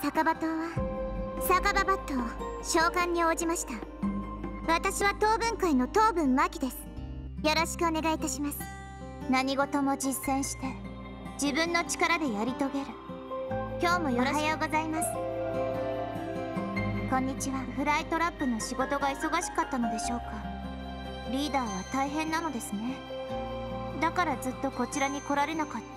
酒場島は酒場抜刀召喚に応じました。私は東文会の東文真希です。よろしくお願いいたします。何事も実践して自分の力でやり遂げる。今日もよろしく。おはようございます。こんにちは。フライトラップの仕事が忙しかったのでしょうか。リーダーは大変なのですね。だからずっとこちらに来られなかった。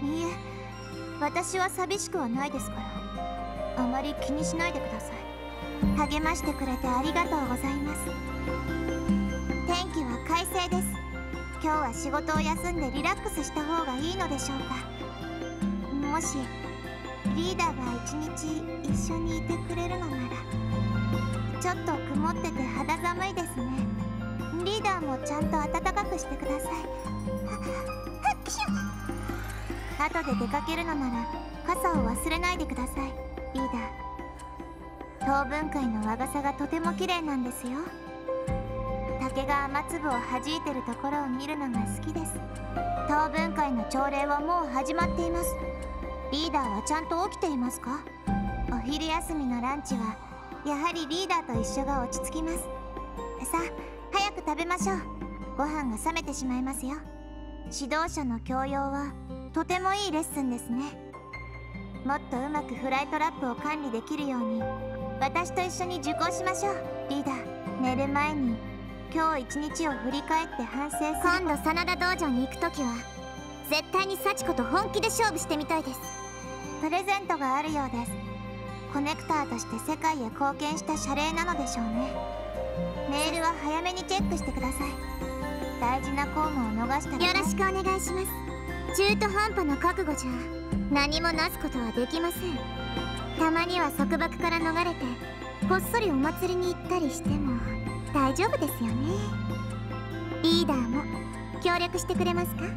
いいえ、私は寂しくはないですから、あまり気にしないでください。励ましてくれてありがとうございます。天気は快晴です。今日は仕事を休んでリラックスした方がいいのでしょうか。もしリーダーが一日一緒にいてくれるのなら。ちょっと曇ってて肌寒いですね。リーダーもちゃんと暖かくしてください。後で出かけるのなら傘を忘れないでください、リーダー。東文会の和傘がとても綺麗なんですよ。竹が雨粒を弾いてるところを見るのが好きです。東文会の朝礼はもう始まっています。リーダーはちゃんと起きていますか？お昼休みのランチはやはりリーダーと一緒が落ち着きます。さあ早く食べましょう。ご飯が冷めてしまいますよ。指導者の教養はとてもいいレッスンですね。もっとうまくフライトラップを管理できるように私と一緒に受講しましょう、リーダー。寝る前に今日一日を振り返って反省する。今度真田道場に行くときは絶対に幸子と本気で勝負してみたいです。プレゼントがあるようです。コネクターとして世界へ貢献した謝礼なのでしょうね。メールは早めにチェックしてください。大事な公務を逃したら。よろしくお願いします。中途半端な覚悟じゃ何もなすことはできません。たまには束縛から逃れてこっそりお祭りに行ったりしても大丈夫ですよね。リーダーも協力してくれますか？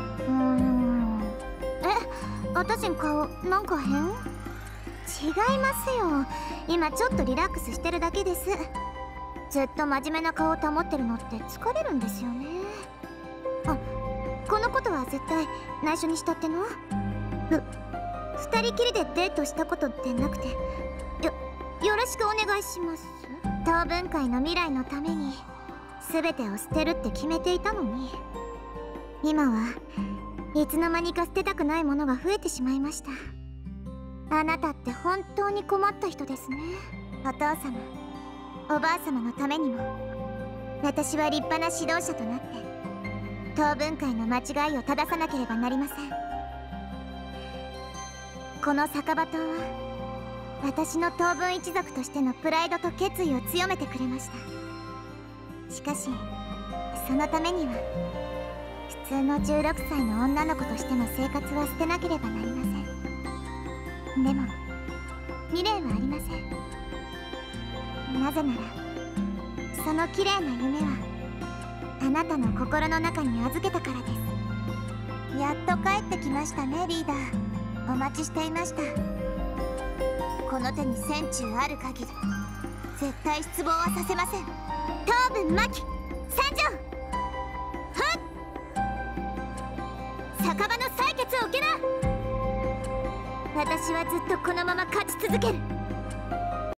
私の顔なんか変？違いますよ。今ちょっとリラックスしてるだけです。ずっと真面目な顔を保ってるのって疲れるんですよね。あ、このことは絶対内緒にしたっての？二人きりでデートしたことってなくて、よろしくお願いします。東文会の未来のために全てを捨てるって決めていたのに、今はいつの間にか捨てたくないものが増えてしまいました。あなたって本当に困った人ですね。お父様、おばあ様のためにも私は立派な指導者となって東文会の間違いを正さなければなりません。この酒場島は私の東文一族としてのプライドと決意を強めてくれました。しかしそのためには普通の16歳の女の子としての生活は捨てなければなりません。でも未練はありません。なぜならその綺麗な夢はあなたの心の中に預けたからです。やっと帰ってきましたね、リーダー。お待ちしていました。この手に戦中ある限り絶対失望はさせません。東文真希参上。酒場の採決を受けな。私はずっとこのまま勝ち続ける。